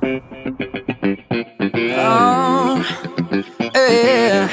Oh, yeah.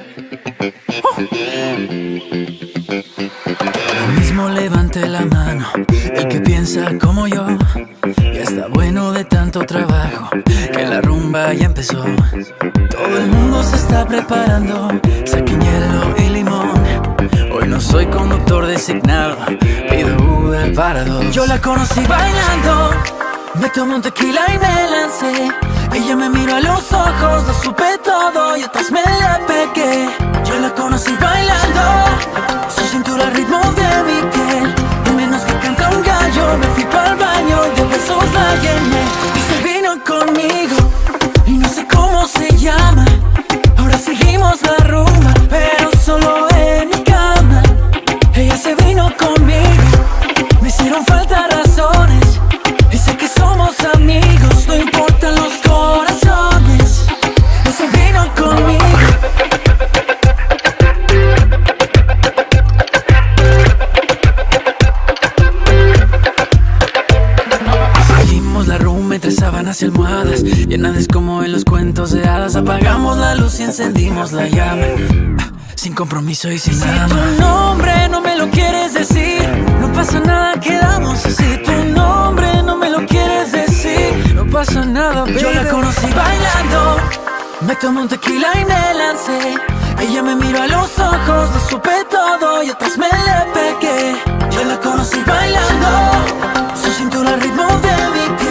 Ahora mismo levante la mano el que piensa como yo. Ya está bueno de tanto trabajo, que la rumba ya empezó. Todo el mundo se está preparando, saquen hielo y limón. Hoy no soy conductor designado, pido Uber para dos. Yo la conocí bailando, me tomé un tequila y me lancé. Ella me miró a los ojos, lo supe todo y atrás me la pegué. Yo la conocí bailando, su cintura al ritmo de mi piel. Y menos que canta un gallo, me fui pa'l baño y de besos la llené. Y se vino conmigo, y no sé cómo se llama. Ahora seguimos la rumba, pero solo en mi cama. Ella se vino conmigo, me hicieron falta razones. Y sé que somos amigos, no importan los corazones. Ella se vino conmigo. Seguimos la rumba entre sábanas y almohadas, llena de como en los cuentos de hadas. Apagamos la luz y encendimos la llama, sin compromiso y sin nada. Si tu nombre no me lo quieres decir, no pasa nada, quedamos así. Tu nombre no me lo quieres decir, no pasa nada, baby. Yo la conocí bailando, me tomé un tequila y me lancé. Ella me miró a los ojos, lo supe todo y atrás me le pegué. Yo la conocí bailando, su cintura al ritmo de mi piel.